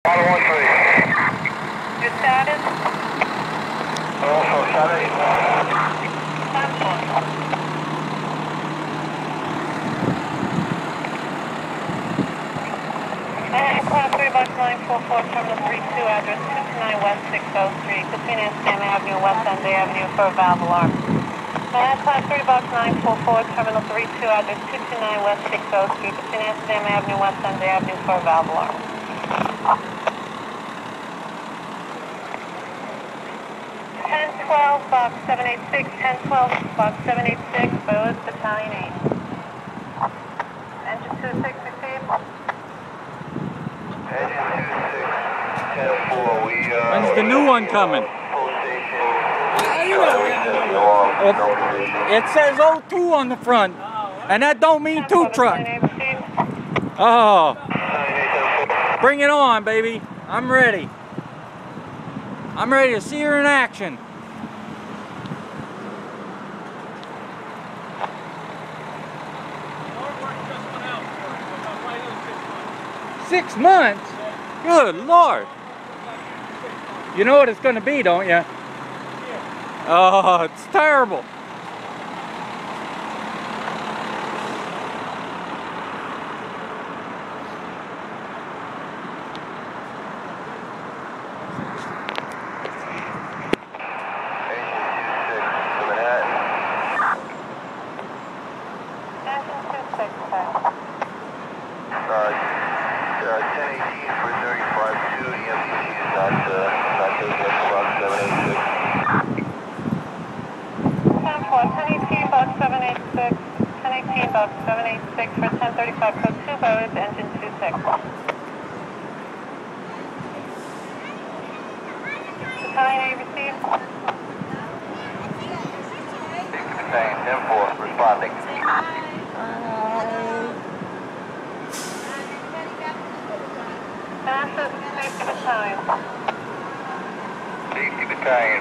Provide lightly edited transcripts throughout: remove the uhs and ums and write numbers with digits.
Your status? Also, Saturday. Class 3 Box 944, Terminal 32, address 229 West 6th Street, between Onscene Avenue, West End Avenue for a valve alarm. Class 3 Box 944, Terminal 32, address 229 West 6th Street, between Onscene Avenue, West End Avenue for a valve alarm. 1012 Box 786, 1012 Box 786, Bose, Battalion 8. Engine 26 received. Engine 26, 10-4, When's the new one coming? It says 02 on the front, and that don't mean 2 truck. Oh, bring it on, baby. I'm ready. I'm ready to see her in action. Six months? Good Lord. You know what it's going to be, don't you? Oh, it's terrible. Box 786 for 1035 code 2 Bose, engine 26. Battalion 8 received. Battalion 10-4, responding. Massive Safety Battalion. Safety Battalion.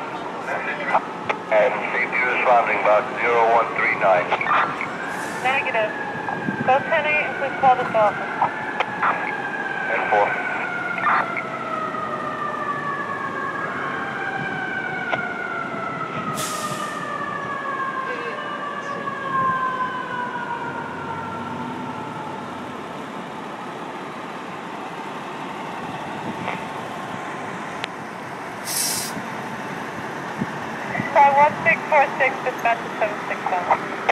And safety responding, box 0139. Negative. Go 10-8 and please call this office. 10-4. Star 1646, dispatch to 761.